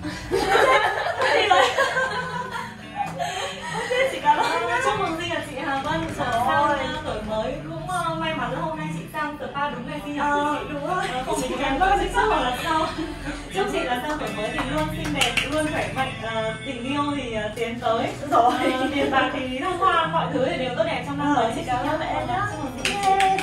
Thì là ok, chị cảm ơn. Chúc mừng sinh nhật chị Hà Vân. Sang tuổi mới cũng may mắn là hôm nay chị sang spa đúng ngày sinh nhật của chị. Đúng rồi. Không mình kém vâng chị trước hoặc là sau. Chúc chị là sang tuổi mới thì luôn xinh đẹp, luôn khỏe mạnh, tình yêu thì tiến tới. Rồi tiền bạc thì thăng hoa, mọi thứ thì đều tốt đẹp trong năm mới. Chị cảm ơn mẹ em nhé. Chúc mừng sinh nhật chị.